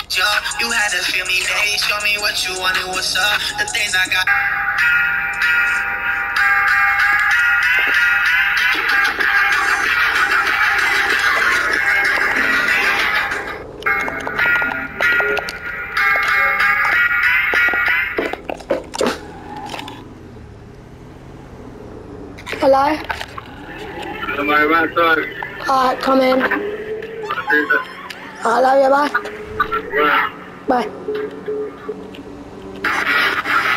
You had to feel me, baby. Show me what you wanted, what's up. The things I got. Hello? Somebody right side. Alright, come in. I love you, bye. Right. Bye.